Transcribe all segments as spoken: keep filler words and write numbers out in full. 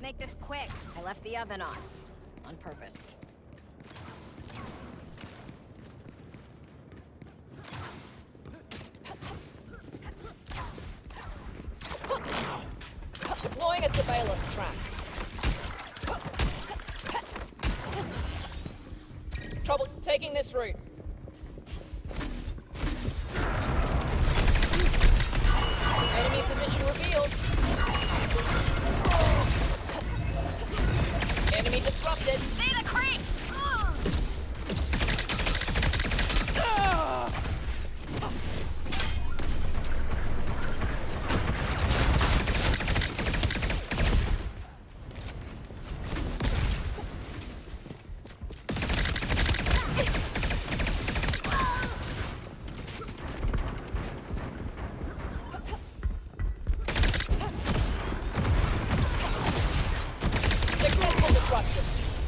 make this quick. I left the oven on. On purpose. Deploying a surveillance track. Trouble taking this route. Enemy position revealed. Enemy disrupted. See the creep! Successful disruption.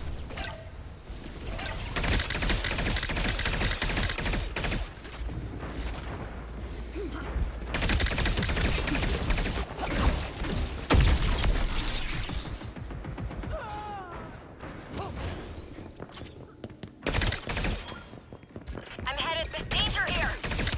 I'm headed to danger here!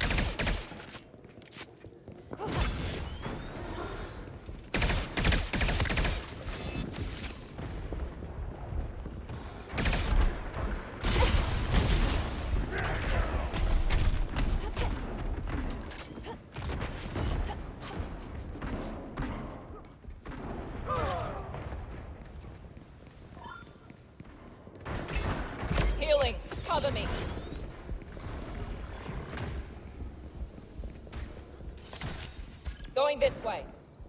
Healing. Cover me. Going this way.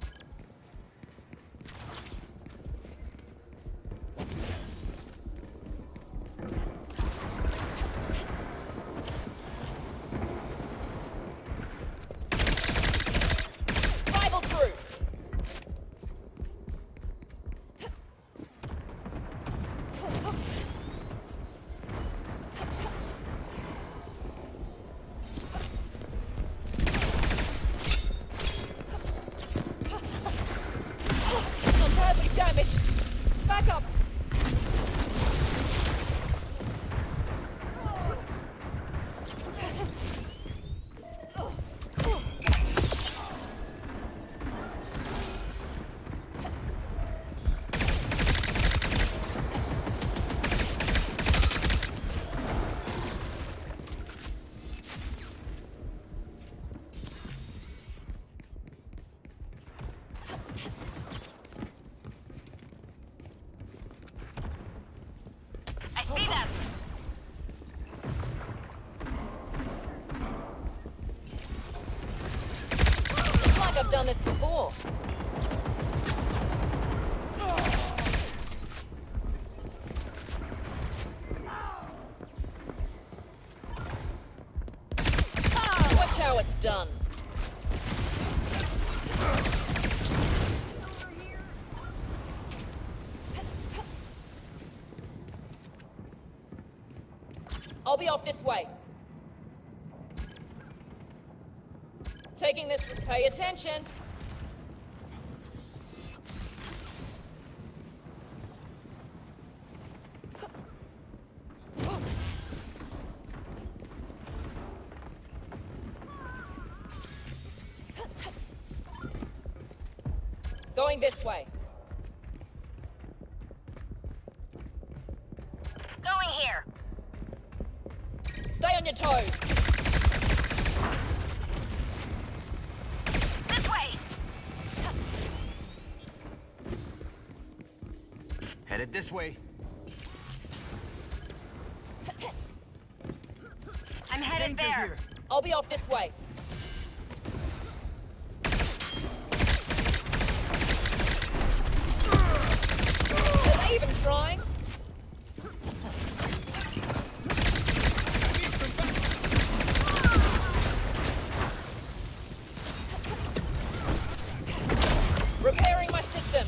Rival crew. I'm badly damaged. Back up. I see them! Looks like I've done this before. Ah, watch how it's done. I'll be off this way. Taking this, pay attention. Going this way. Going here! Stay on your toes. This way! Headed this way. I'm headed Danger there! here. I'll be off this way. Are they even trying? Repairing my system.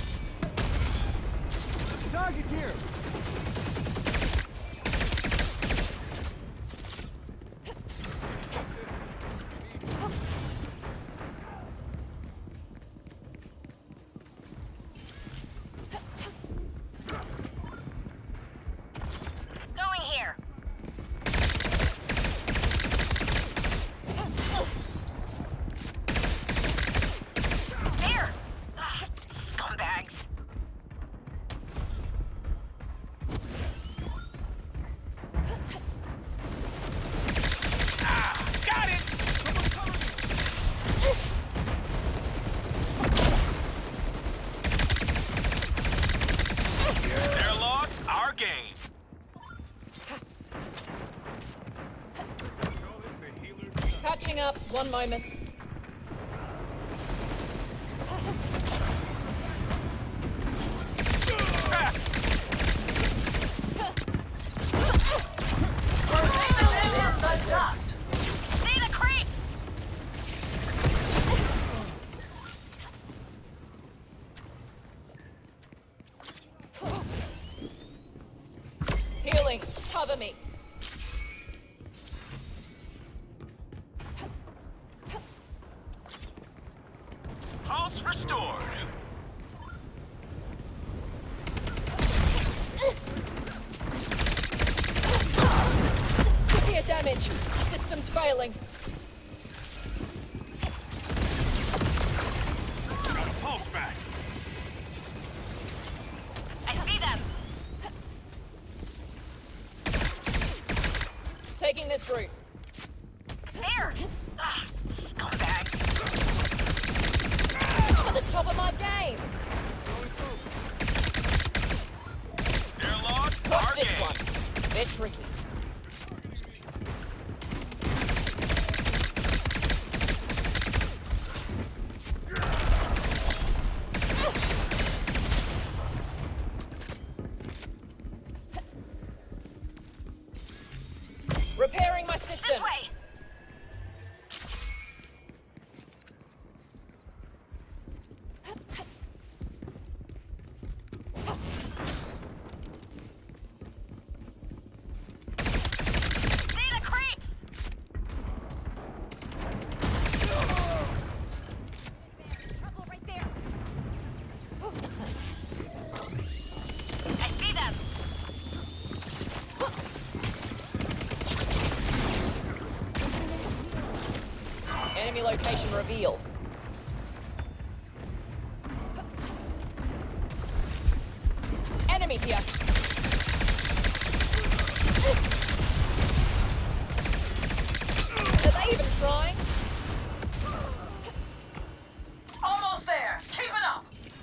Target here. up. One moment. See the creep! Healing. Cover me. Pulse restored. Severe damage. System's failing. Got a pulse back. I see them! Taking this route. There! Ah, scumbag! At the top of my game. They're lost. Watch Our this game. one. They're tricky. Repairing my system. This way! See the creeps! Trouble right there! I see them! Enemy location revealed. Enemy here. Are they even trying? Almost there. Keep it up.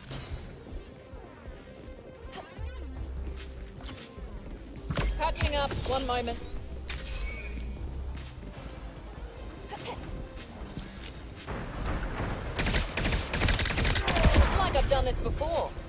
Patching up. One moment. Looks like I've done this before.